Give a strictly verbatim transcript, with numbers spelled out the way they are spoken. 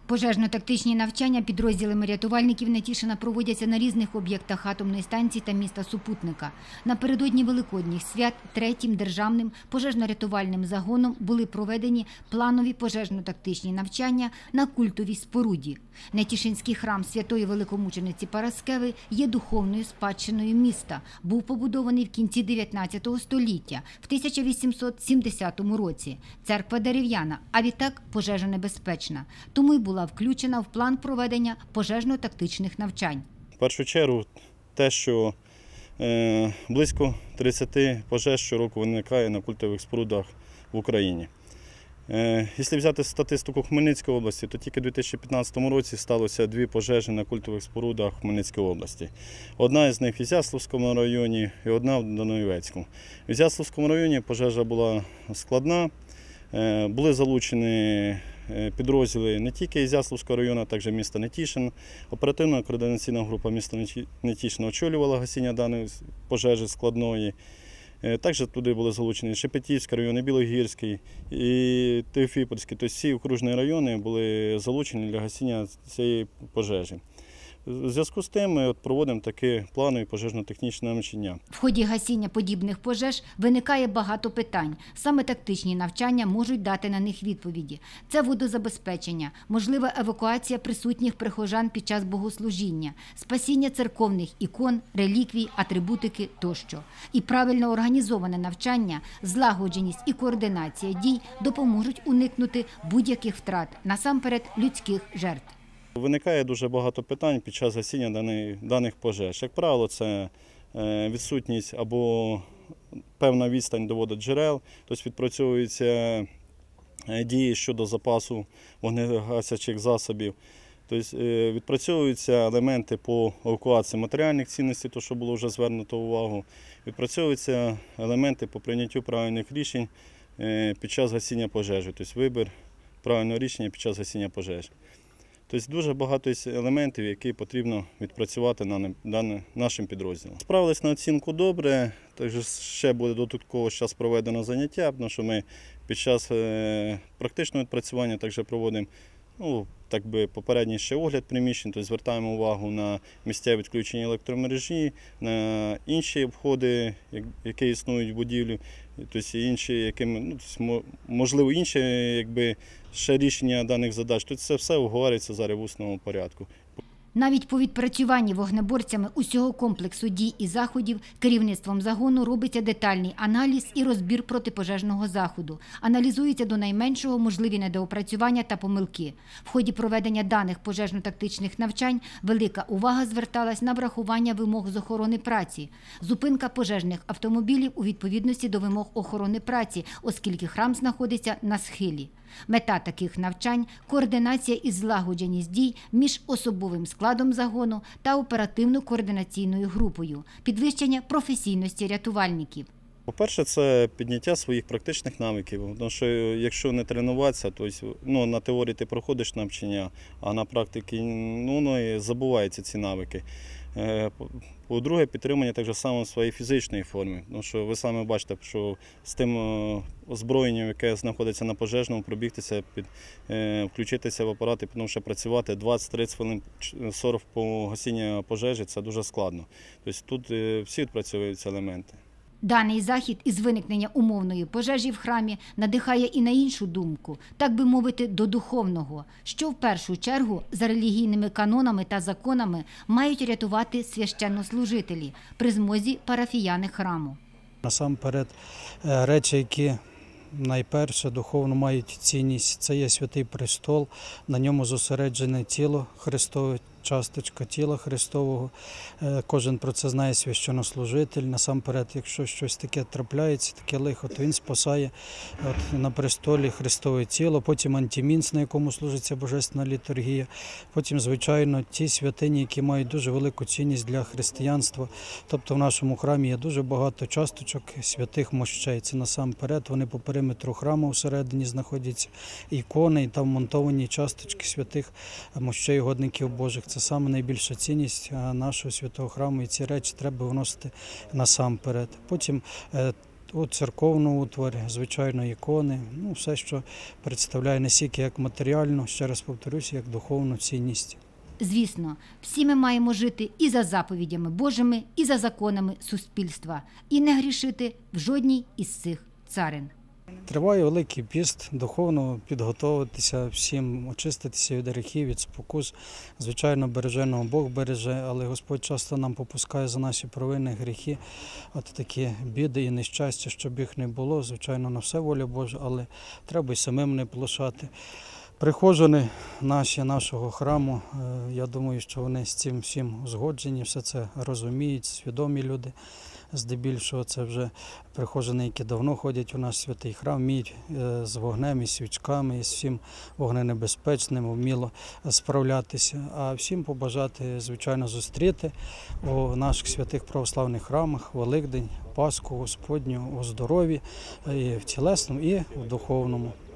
Пожежно-тактичні навчання підрозділами рятувальників Нетішина проводяться на різних об'єктах атомної станції та міста Супутника. Напередодні Великодніх свят третім державним пожежно-рятувальним загоном були проведені планові пожежно-тактичні навчання на культовій споруді. Нетішинський храм Святої Великомучениці Параскеви є духовною спадщиною міста. Був побудований в кінці дев'ятнадцятого століття, в тисяча вісімсот сімдесятому році. Церква дерев'яна, а відтак пожежонебезпечна. Тому й була включена в план проведення пожежно-тактичних навчань. В першу чергу те, що е, близько тридцяти пожеж щороку виникає на культових спорудах в Україні. Е, якщо взяти статистику Хмельницької області, то тільки у дві тисячі п'ятнадцятому році сталося дві пожежі на культових спорудах Хмельницької області. Одна з них в Ізяславському районі і одна в Доноєвецькому. В Ізяславському районі пожежа була складна, е, були залучені підрозділи не тільки Ізяславського району, а також міста Нетішин. Оперативна координаційна група міста Нетішина очолювала гасіння даної пожежі складної. Також туди були залучені Шепетівський район, і Білогірський, і Теофіпольський. Тобто всі окружні райони були залучені для гасіння цієї пожежі. У зв'язку з тим ми проводимо такі планові пожежно-технічні навчання. В ході гасіння подібних пожеж виникає багато питань. Саме тактичні навчання можуть дати на них відповіді. Це водозабезпечення, можлива евакуація присутніх прихожан під час богослужіння, спасіння церковних ікон, реліквій, атрибутики тощо. І правильно організоване навчання, злагодженість і координація дій допоможуть уникнути будь-яких втрат, насамперед людських жертв. Виникає дуже багато питань під час гасіння даних пожеж. Як правило, це відсутність або певна відстань до вододжерел, тобто відпрацьовуються дії щодо запасу вогнегасячих засобів, тобто відпрацьовуються елементи по евакуації матеріальних цінностей, то, що було вже звернуто увагу, відпрацьовуються елементи по прийняттю правильних рішень під час гасіння пожежі, тобто вибір правильного рішення під час гасіння пожежі. Тобто дуже багато елементів, які потрібно відпрацювати нашим підрозділом. Справились на оцінку добре, також ще буде додатково зараз проведено заняття, тому що ми під час практичного відпрацювання також проводимо ну, так би, попередній ще огляд приміщень, тобто звертаємо увагу на місця відключення електромережі, на інші обходи, які існують в будівлі, тобто інші, якими, ну, можливо, інші якби, ще рішення даних задач. Тобто це все обговорюється зараз в усному порядку. Навіть по відпрацюванні вогнеборцями усього комплексу дій і заходів керівництвом загону робиться детальний аналіз і розбір протипожежного заходу. Аналізується до найменшого можливі недоопрацювання та помилки. В ході проведення даних пожежно-тактичних навчань велика увага зверталась на врахування вимог з охорони праці, зупинка пожежних автомобілів у відповідності до вимог охорони праці, оскільки храм знаходиться на схилі. Мета таких навчань – координація і злагодженість дій між особовим складом загону та оперативно-координаційною групою, підвищення професійності рятувальників. По-перше, це підняття своїх практичних навиків, тому що якщо не тренуватися, то ну, на теорії ти проходиш навчання, а на практиці ну, ну, забуваються ці навики. По-друге, підтримання так само своєї фізичної форми, тому що ви самі бачите, що з тим озброєнням, яке знаходиться на пожежному, пробігтися, під, включитися в апарат і потім ще працювати двадцять-тридцять хвилин, сорок по гасінню пожежі – це дуже складно. Тобто тут всі відпрацьовуються елементи. Даний захід із виникнення умовної пожежі в храмі надихає і на іншу думку, так би мовити, до духовного, що в першу чергу за релігійними канонами та законами мають рятувати священнослужителі, при змозі парафіяни храму. Насамперед речі, які найперше духовно мають цінність, це є Святий Престол, на ньому зосереджене тіло Христове, часточка тіла Христового. Кожен про це знає священнослужитель. Насамперед, якщо щось таке трапляється, таке лихо, то він спасає от, на престолі Христове тіло, потім антимінс, на якому служиться Божественна літургія, потім, звичайно, ті святині, які мають дуже велику цінність для християнства. Тобто в нашому храмі є дуже багато часточок святих мощей. Це насамперед, вони по периметру храму всередині знаходяться, ікони, і там монтовані часточки святих мощей угодників Божих. Це саме найбільша цінність нашого святого храму, і ці речі треба виносити насамперед. Потім у церковному утворі, звичайно, ікони, ну, все, що представляє не стільки як матеріальну, ще раз повторюся, як духовну цінність. Звісно, всі ми маємо жити і за заповідями Божими, і за законами суспільства, і не грішити в жодній із цих царин. Триває Великий піст, духовно підготуватися всім, очиститися від гріхів, від спокус. Звичайно, береженого Бог береже, але Господь часто нам попускає за наші провини, гріхи, от такі біди і нещастя, щоб їх не було. Звичайно, на все воля Божа, але треба й самим не плашати. Прихожани наші, нашого храму, я думаю, що вони з цим всім узгоджені, все це розуміють, свідомі люди. Здебільшого це вже прихожани, які давно ходять у наш святий храм, вміють з вогнем і свічками, і з всім вогненебезпечним, вміло справлятися. А всім побажати, звичайно, зустріти у наших святих православних храмах Великдень, Пасху Господню у здоров'ї, і в тілесному, і в духовному.